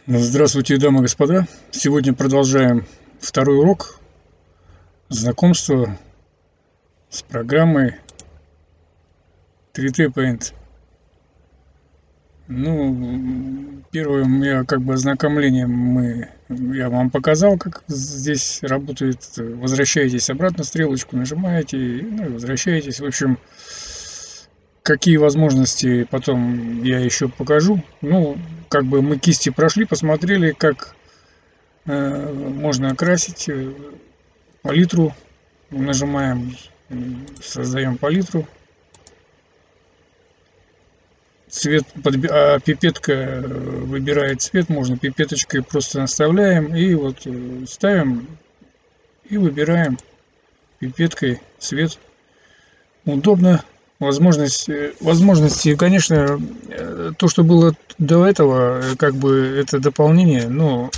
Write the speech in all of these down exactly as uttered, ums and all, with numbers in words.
Здравствуйте, дамы и господа! Сегодня продолжаем второй урок знакомства с программой три дэ Paint. Ну, первым я как бы ознакомлением мы, я вам показал, как здесь работает. Возвращаетесь обратно, стрелочку нажимаете, ну и возвращаетесь. В общем, какие возможности потом я еще покажу. Ну, как бы мы кисти прошли, посмотрели, как э, можно окрасить палитру. Нажимаем, создаем палитру. Цвет, а пипетка выбирает цвет, можно пипеточкой просто наставляем и вот ставим и выбираем пипеткой цвет. Удобно. Возможность, возможности, конечно, то, что было до этого, как бы это дополнение, но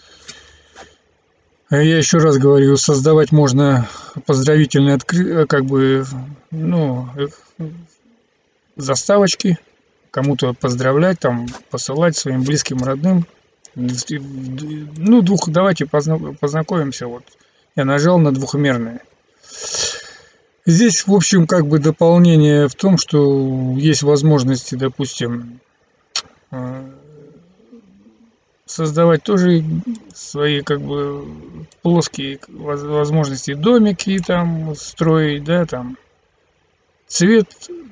я еще раз говорю, создавать можно поздравительные откры... как бы, ну, заставочки, кому-то поздравлять, там, посылать своим близким, родным. Ну, двух, давайте познакомимся. Вот я нажал на двухмерное. Здесь, в общем, как бы дополнение в том, что есть возможности, допустим, создавать тоже свои как бы плоские возможности, домики там строить, да, там цвет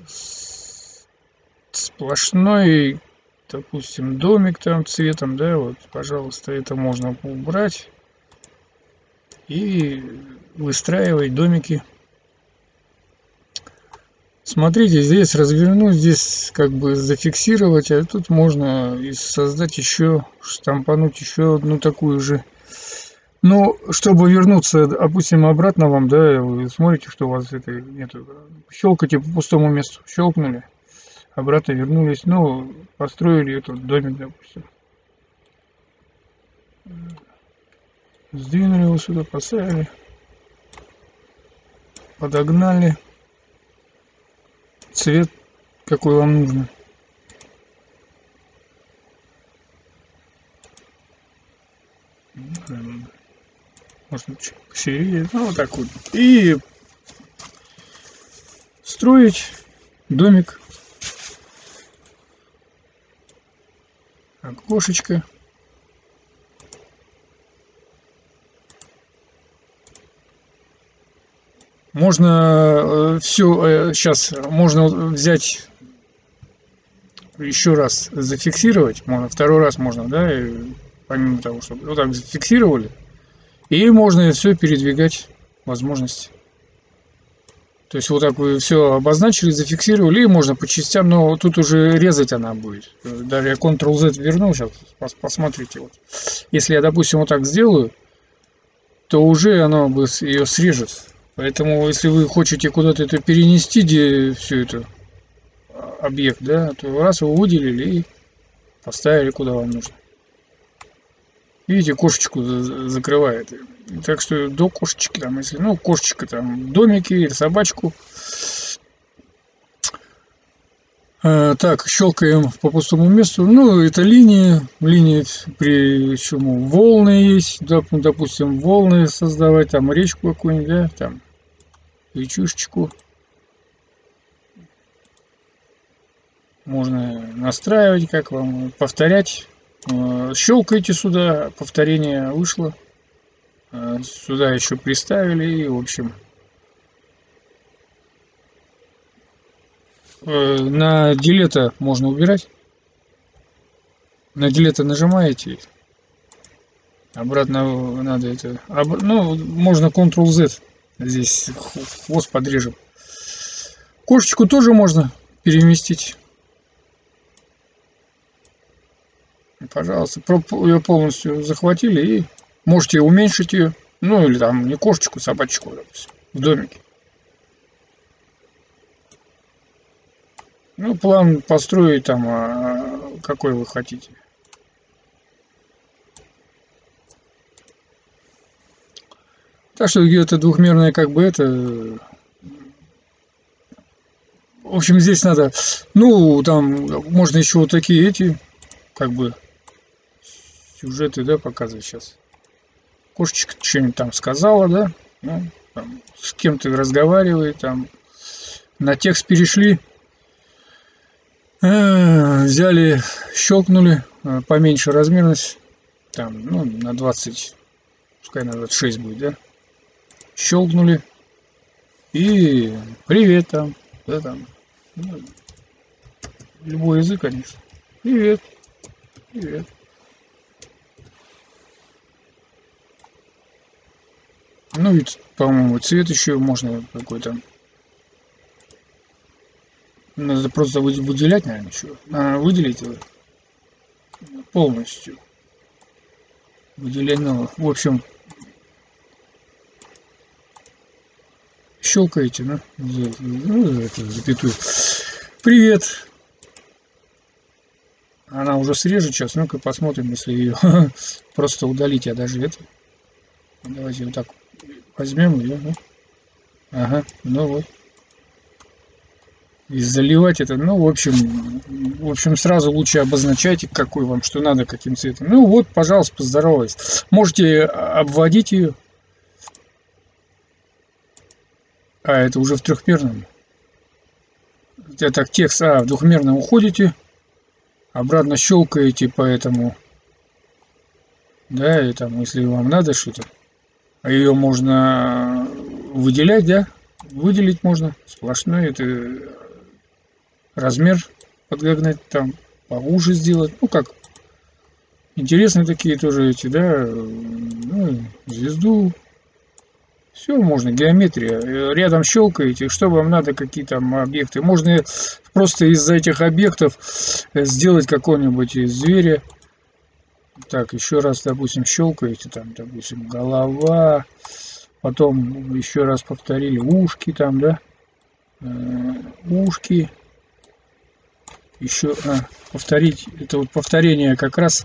сплошной, допустим, домик там цветом, да, вот, пожалуйста, это можно убрать и выстраивать домики. Смотрите, здесь развернуть, здесь как бы зафиксировать, а тут можно и создать еще, штампануть еще одну такую же. Но чтобы вернуться, допустим, обратно вам, да, вы смотрите, что у вас это нету. Щелкайте по пустому месту, щелкнули, обратно вернулись, ну, построили этот домик, допустим. Сдвинули его сюда, поставили, подогнали. Цвет какой вам нужно. Может чуть посерее, ну вот так вот. И строить домик, окошечко. Можно все сейчас можно взять еще раз зафиксировать, можно второй раз можно, да, помимо того, что вот так зафиксировали, и можно все передвигать возможности. То есть вот так вы все обозначили, зафиксировали, и можно по частям, но тут уже резать она будет. Даже я контрол зет верну, сейчас посмотрите. Вот. Если я, допустим, вот так сделаю, то уже оно ее срежет. Поэтому, если вы хотите куда-то это перенести, где все это объект, да, то раз его выделили и поставили куда вам нужно. Видите, кошечку закрывает. Так что до кошечки, там, если, ну, кошечка, там, домики или собачку. А, так, щелкаем по пустому месту. Ну, это линии. Линии, причем волны есть. Допустим, волны создавать, там, речку какую-нибудь, да, там, речушечку. Можно настраивать, как вам, повторять. Щелкайте сюда, повторение вышло. Сюда еще приставили, и, в общем, на делета можно убирать. На делета нажимаете, обратно надо это, ну, можно контрол зет, здесь хвост подрежем. Кошечку тоже можно переместить. Пожалуйста, ее полностью захватили, и можете уменьшить ее, ну или там не кошечку, собачку, допустим, в домике. Ну, план построить там, а, какой вы хотите. Так что где-то двухмерная, как бы это. В общем, здесь надо, ну, там можно еще вот такие эти, как бы, сюжеты, да, показывать сейчас. Кошечка что-нибудь там сказала, да, ну, там, с кем-то разговаривает, там, на текст перешли, э, взяли, щелкнули, э, поменьше размерность, там, ну, на двадцать, пускай на двадцать шесть будет, да, щелкнули, и привет там, да, там, ну, любой язык, конечно, привет, привет. Ну, ведь, по-моему, цвет еще можно какой-то. Надо просто выделять, наверное, еще. А, выделить его полностью. Выделено. В общем, щелкаете, да? Ну, это, запятую. Привет. Она уже срежет сейчас. Ну-ка посмотрим, если ее просто удалить. А даже это. Давайте вот так возьмем ее. Ну. Ага, ну вот. И заливать это, ну, в общем, в общем, сразу лучше обозначайте, какой вам, что надо, каким цветом. Ну, вот, пожалуйста, поздоровайтесь. Можете обводить ее. А, это уже в трехмерном. Это текст, а, в двухмерном уходите. Обратно щелкаете по этому. Да, и там, если вам надо что-то. А ее можно выделять, да? Выделить можно. Сплошной, это... размер подгнать, там поуже сделать, ну как интересные такие тоже эти, да, ну, звезду, все можно, геометрия, рядом щелкаете, что вам надо, какие там объекты, можно просто из этих объектов сделать какого-нибудь зверя. Так, еще раз, допустим, щелкаете, там, допустим, голова, потом еще раз повторили ушки, там, да, ушки. Еще а, повторить, это вот повторение как раз,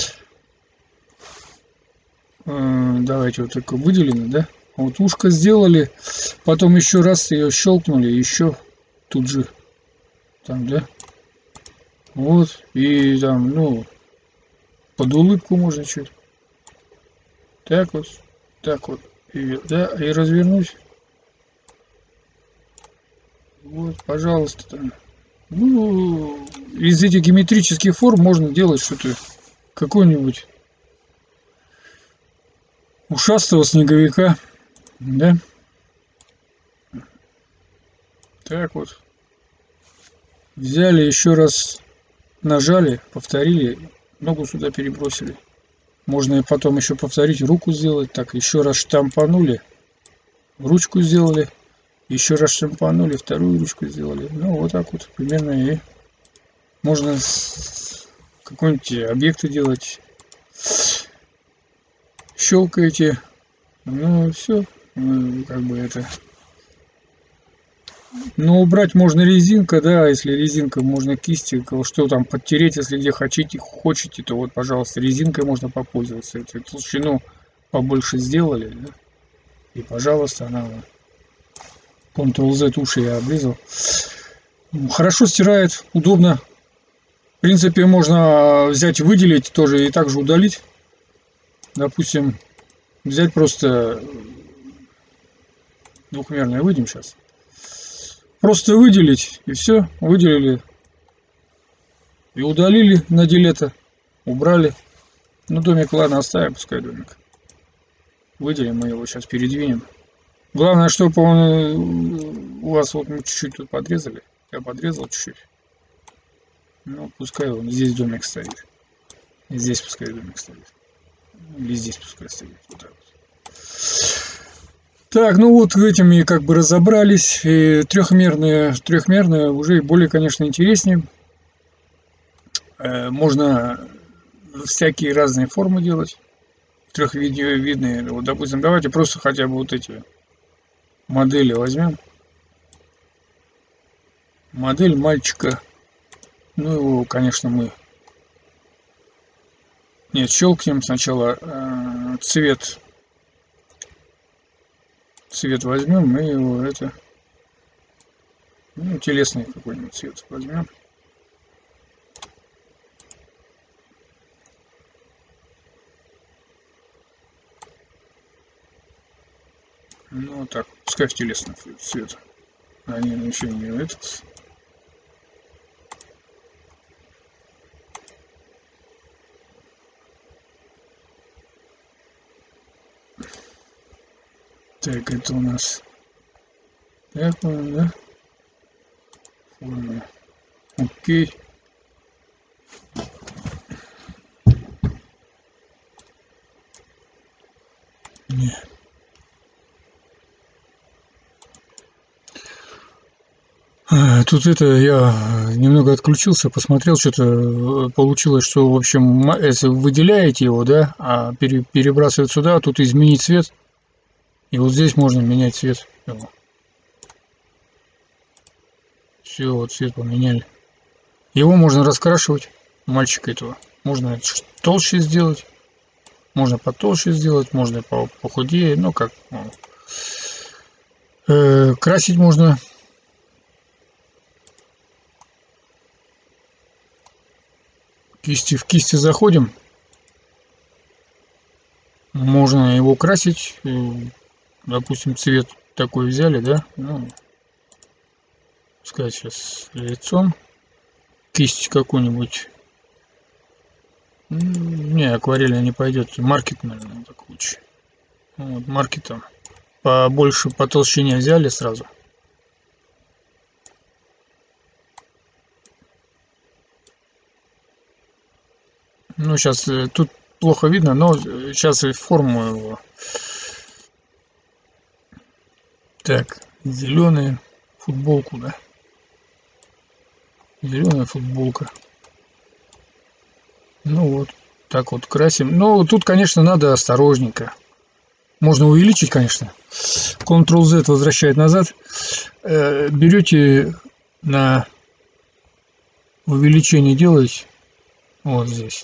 э, давайте вот такое выделено, да, вот ушко сделали, потом еще раз ее щелкнули, еще тут же, там, да, вот, и там, ну, под улыбку можно чуть, так вот, так вот, и, да, и развернуть, вот, пожалуйста, там. Ну, из этих геометрических форм можно делать что-то, какой-нибудь ушастого снеговика, да? Так вот. Взяли, еще раз нажали, повторили, ногу сюда перебросили. Можно и потом еще повторить, руку сделать. Так, еще раз штампанули, ручку сделали. Еще раз штампанули, вторую ручку сделали. Ну, вот так вот примерно и можно какой-нибудь объекты делать. Щелкаете. Ну, все. Ну, как бы это... Но убрать можно резинка, да, если резинка, можно кисти, что там подтереть, если где хотите, хочете, то вот, пожалуйста, резинкой можно попользоваться. Эту толщину побольше сделали, да? И, пожалуйста, она контрол зет уши я обрезал. Хорошо стирает, удобно. В принципе, можно взять, выделить тоже и также удалить. Допустим, взять просто двухмерное, выйдем сейчас. Просто выделить, и все, выделили. И удалили на делета, убрали. Ну, домик, ладно, оставим, пускай домик. Выделим, мы его сейчас передвинем. Главное, чтобы он у вас вот мы чуть-чуть тут подрезали. Я подрезал чуть-чуть. Ну, пускай он здесь домик стоит. И здесь пускай домик стоит. Или здесь пускай стоит. Вот так вот. Так, ну вот этими как бы разобрались. И трехмерные, трехмерные уже более, конечно, интереснее. Можно всякие разные формы делать. Трехвидные. Вот, допустим, давайте просто хотя бы вот эти модели возьмем. Модель мальчика. Ну, его, конечно, мы... Нет, щелкнем сначала э, цвет. Цвет возьмем, мы его это... Ну, телесный какой-нибудь цвет возьмем. Ну так, пускай в телесный цвет. Они еще не этот. Так, это у нас так, да? Форма. Окей. Не. А, тут это я немного отключился, посмотрел, что-то получилось, что в общем, если вы выделяете его, да, а пере, перебрасывать сюда, тут изменить цвет, и вот здесь можно менять цвет. Все, вот цвет поменяли. Его можно раскрашивать, мальчика этого. Можно толще сделать, можно потолще сделать, можно похудее, ну как. Ну. Э, красить можно. Кисти, в кисти заходим. Можно его красить. Допустим, цвет такой взяли, да? Ну, пускай сейчас лицом. Кисть какую-нибудь. Не, акварельно не пойдет. Маркет, наверное, так лучше. Вот, маркетом. Побольше, по толщине взяли сразу. Ну, сейчас тут плохо видно, но сейчас и форму его. Так, зеленая футболку, да? Зеленая футболка. Ну вот, так вот красим. Но тут, конечно, надо осторожненько. Можно увеличить, конечно. контрол зет возвращает назад. Берете на увеличение, делаете вот здесь.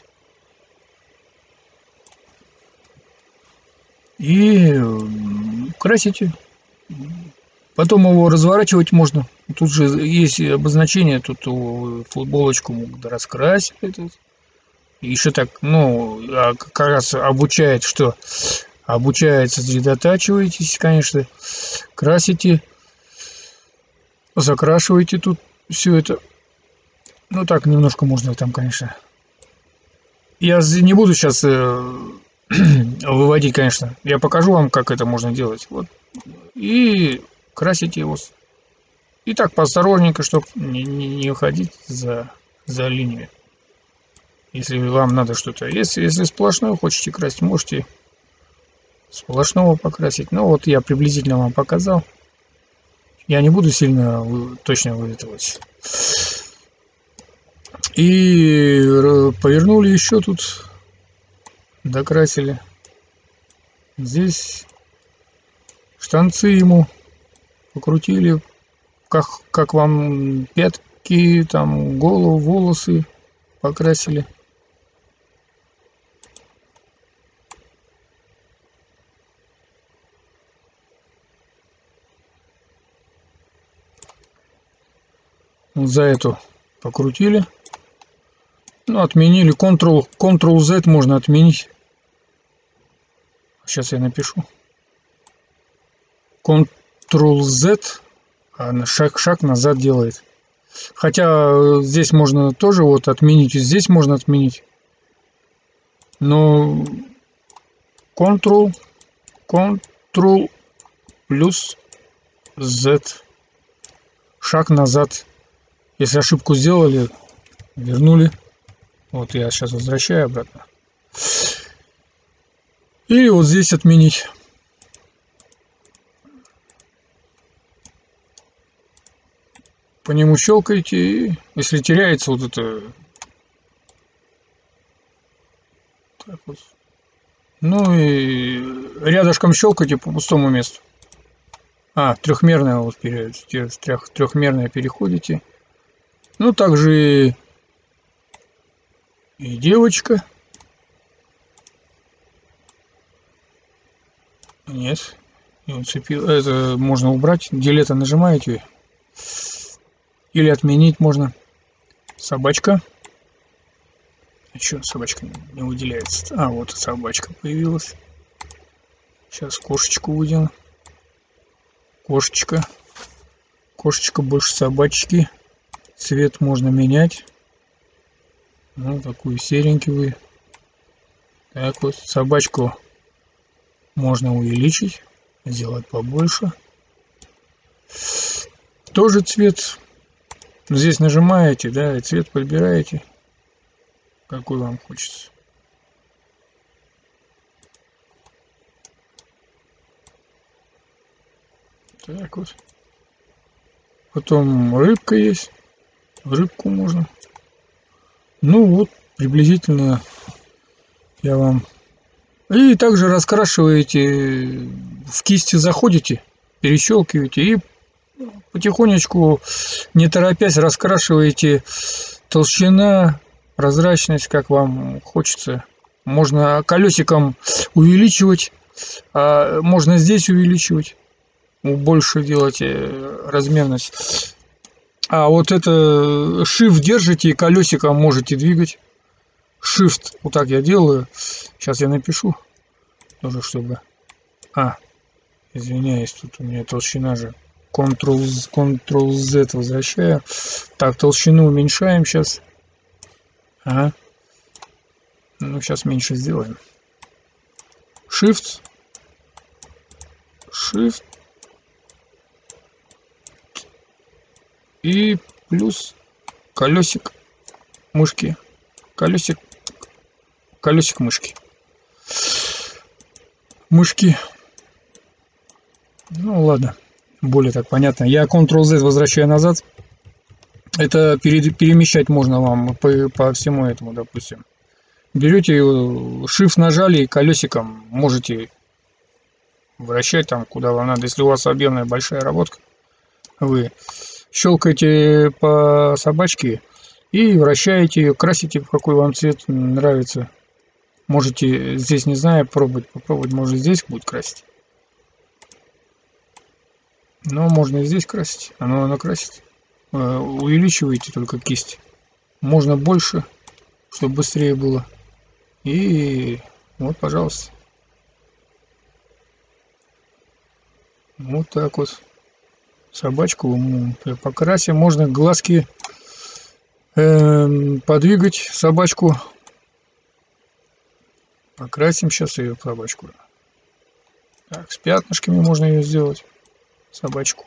И красите. Потом его разворачивать можно. Тут же есть обозначение, тут футболочку могут раскрасить. Еще так, ну, как раз обучает, что обучает, сосредотачиваетесь, конечно, красите, закрашиваете тут все это. Ну так, немножко можно там, конечно. Я не буду сейчас выводить, конечно. Я покажу вам, как это можно делать. Вот. И красите его. И так поосторожненько, чтобы не, не, не уходить за, за линию. Если вам надо что-то. Если, если сплошную хотите красить, можете сплошного покрасить. Ну вот я приблизительно вам показал. Я не буду сильно вы, точно выветривать. И повернули еще тут. Докрасили. Здесь штанцы ему покрутили, как, как вам пятки, там голову, волосы покрасили. Вот за эту покрутили. Ну, отменили. контрол, контрол зет можно отменить. Сейчас я напишу. контрол зет шаг, шаг назад делает. Хотя здесь можно тоже вот отменить. И здесь можно отменить. Но контрол, контрол плюс зет. Шаг назад. Если ошибку сделали, вернули. Вот я сейчас возвращаю обратно. И вот здесь отменить. По нему щелкаете, и если теряется вот это... Так вот. Ну и рядышком щелкайте по пустому месту. А, трехмерное вот вперед, трех, трехмерное переходите. Ну, также и девочка. Нет, не уцепил. Это можно убрать. Делета нажимаете. Или отменить можно. Собачка. А что, собачка не выделяется? А, вот собачка появилась. Сейчас кошечку выделим. Кошечка. Кошечка больше собачки. Цвет можно менять. Ну, такую серенькую. Так вот, собачку можно увеличить, сделать побольше. Тоже цвет. Здесь нажимаете, да, и цвет подбираете, какой вам хочется. Так вот. Потом рыбка есть. Рыбку можно. Ну вот, приблизительно я вам... И также раскрашиваете, в кисти заходите, перещелкиваете и потихонечку, не торопясь, раскрашиваете. Толщина, прозрачность, как вам хочется. Можно колесиком увеличивать, а можно здесь увеличивать, больше делать размерность. А вот это Shift держите и колесиком можете двигать. Shift, вот так я делаю. Сейчас я напишу тоже, чтобы... А, извиняюсь, тут у меня толщина же. Ctrl-Z возвращаю. Так, толщину уменьшаем сейчас. Ага. Ну, сейчас меньше сделаем. Shift. Shift. И плюс колесик мышки. Колесик. Колесик мышки. Мышки. Ну, ладно. Более так понятно. Я Ctrl-Z возвращаю назад. Это перемещать можно вам по, по всему этому, допустим. Берете Shift нажали и колесиком можете вращать там, куда вам надо. Если у вас объемная большая работа, вы щелкаете по собачке и вращаете ее, красите, в какой вам цвет нравится. Можете здесь, не знаю, пробовать, попробовать, может здесь будет красить. Но можно и здесь красить, оно, оно красит. Увеличиваете только кисть. Можно больше, чтобы быстрее было. И вот, пожалуйста. Вот так вот. Собачку покрасим. Можно глазки э, подвигать, собачку. Покрасим сейчас ее, собачку. Так, с пятнышками можно ее сделать. Собачку.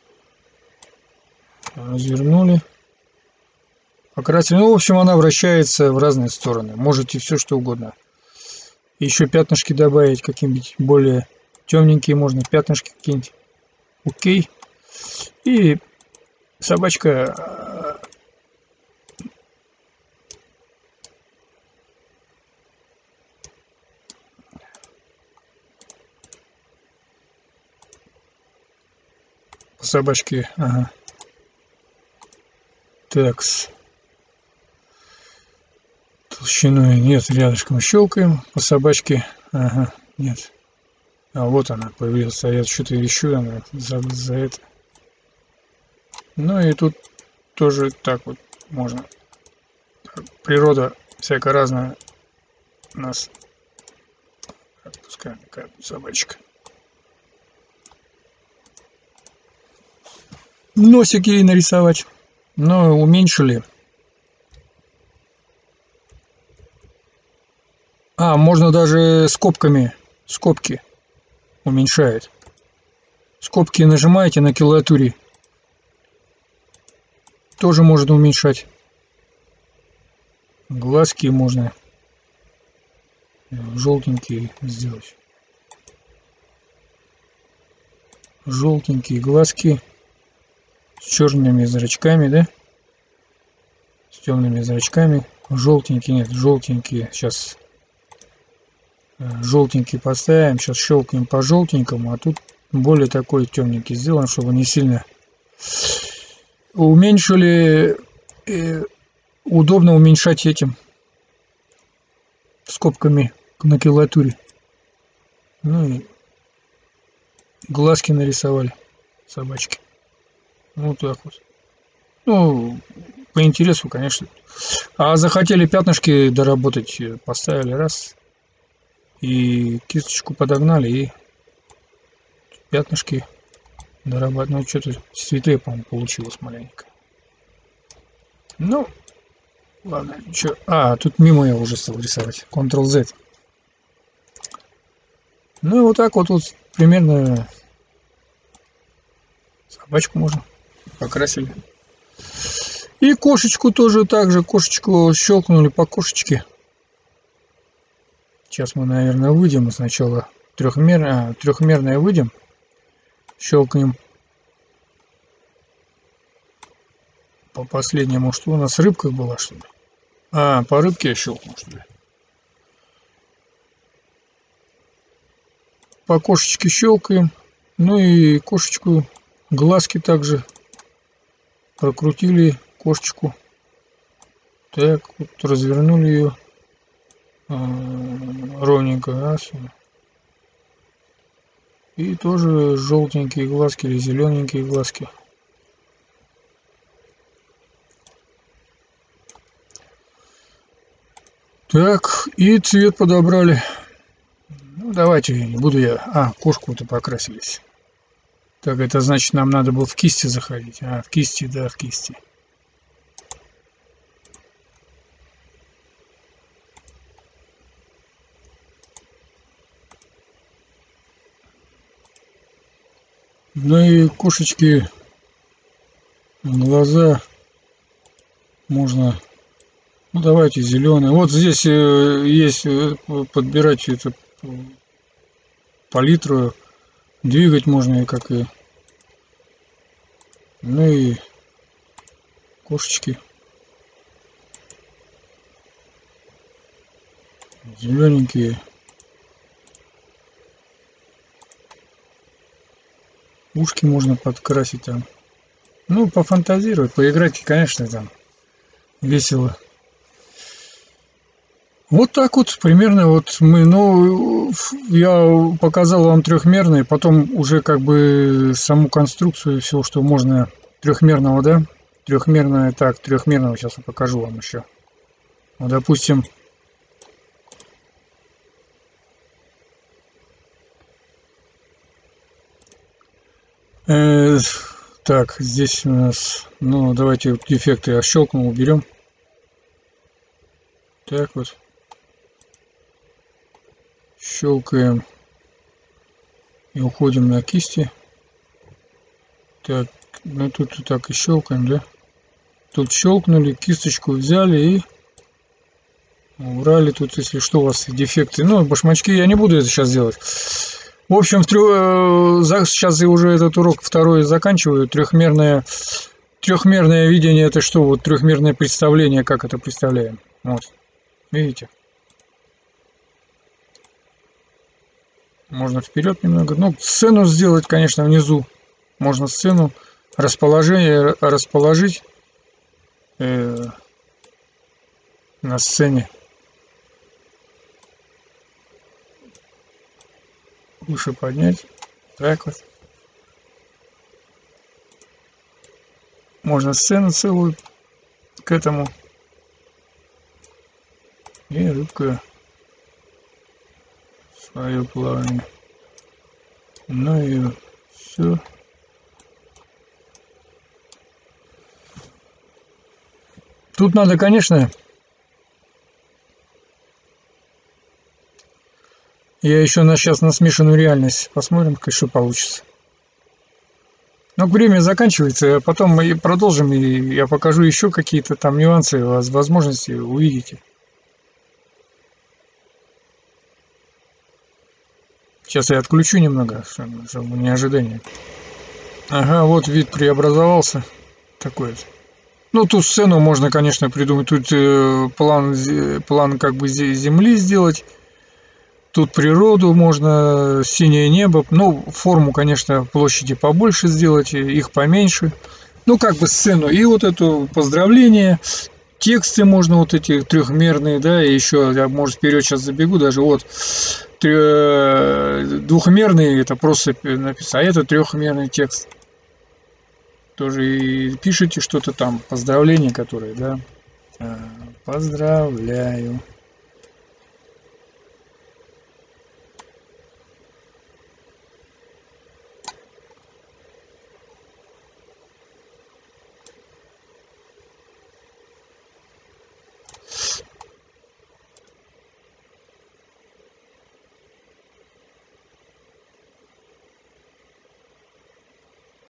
Развернули. Покрасили. Ну, в общем, она вращается в разные стороны. Можете все что угодно. Еще пятнышки добавить, какие-нибудь более темненькие можно. Пятнышки какие-нибудь. Окей. И собачка... Собачки, ага. Такс. Толщиной нет, рядышком щелкаем. По собачке, ага, нет. А вот она появилась, а я что-то ищу, она за, за это. Ну и тут тоже так вот можно. Природа всякая разная у нас. Пускай такая собачка. Носик ей нарисовать. Но уменьшили. А, можно даже скобками. Скобки уменьшает. Скобки нажимаете на клавиатуре. Тоже можно уменьшать. Глазки можно желтенькие сделать. Желтенькие глазки. С черными зрачками, да? С темными зрачками. Желтенькие, нет, желтенькие. Сейчас желтенький поставим. Сейчас щелкаем по желтенькому, а тут более такой темненький сделаем, чтобы не сильно. Уменьшили. Э, удобно уменьшать этим скобками на клавиатуре. Ну и глазки нарисовали собачки. Вот так вот. Ну, по интересу, конечно. А захотели пятнышки доработать, поставили раз. И кисточку подогнали, и пятнышки дорабатывать. Ну, что-то светлее, по-моему, получилось маленько. Ну, ладно, что... А, тут мимо я уже стал рисовать. контрол зет. Ну, и вот так вот, вот примерно собачку можно покрасили. И кошечку тоже так же. Кошечку щелкнули по кошечке. Сейчас мы, наверное, выйдем. Сначала трехмерное, а, трехмерное выйдем. Щелкаем по последнему. Что у нас, рыбка была, что ли? А, по рыбке я щелкнул, что ли? По кошечке щелкаем. Ну и кошечку, глазки также прокрутили кошечку. Так, вот развернули ее ровненько. Раз. И тоже желтенькие глазки или зелененькие глазки. Так, и цвет подобрали. Ну, давайте, не буду я... А, кошку-то покрасились. Так, это значит, нам надо было в кисти заходить. А, в кисти, да, в кисти. Ну и кошечки, глаза можно... Ну, давайте зеленые. Вот здесь есть, подбирать эту палитру. Двигать можно, и как и... Ну и кошечки. Зелененькие. Ушки можно подкрасить там. Ну, пофантазировать, поиграть, конечно, там весело. Вот так вот примерно вот мы, ну, я показал вам трехмерные, потом уже как бы саму конструкцию, все, что можно трехмерного, да, трехмерное, так, трехмерного сейчас я покажу вам еще. Вот, допустим, э, так, здесь у нас, ну, давайте вот эффекты я щелкнул, уберем. Так вот. Щелкаем и уходим на кисти. Так, ну тут и так и щелкаем, да? Тут щелкнули, кисточку взяли и убрали. Тут, если что, у вас дефекты. Ну, башмачки я не буду это сейчас делать. В общем, в трё... сейчас я уже этот урок второй заканчиваю. Трехмерное, трехмерное видение — это что? Вот трехмерное представление, как это представляем. Вот, видите? Можно вперед немного. Ну, сцену сделать, конечно, внизу. Можно сцену, расположение, расположить э, на сцене. Выше поднять. Так вот. Можно сцену целую к этому. И рыбка. Свое плавание. Ну и все. Тут надо, конечно, я еще на сейчас на смешанную реальность посмотрим, что получится. Но время заканчивается, а потом мы продолжим, и я покажу еще какие-то там нюансы, возможности увидите. Сейчас я отключу немного, чтобы не ожидание. Ага, вот вид преобразовался. Такой. Ну, ту сцену можно, конечно, придумать. Тут э, план, план как бы земли сделать. Тут природу можно, синее небо. Ну, форму, конечно, площади побольше сделать, их поменьше. Ну, как бы сцену. И вот это поздравление. Тексты можно вот эти трехмерные, да, и еще, я, может, вперед сейчас забегу, даже вот двухмерный, это просто написано, а это трехмерный текст. Тоже и пишите что-то там, поздравления, которые, да, поздравляю.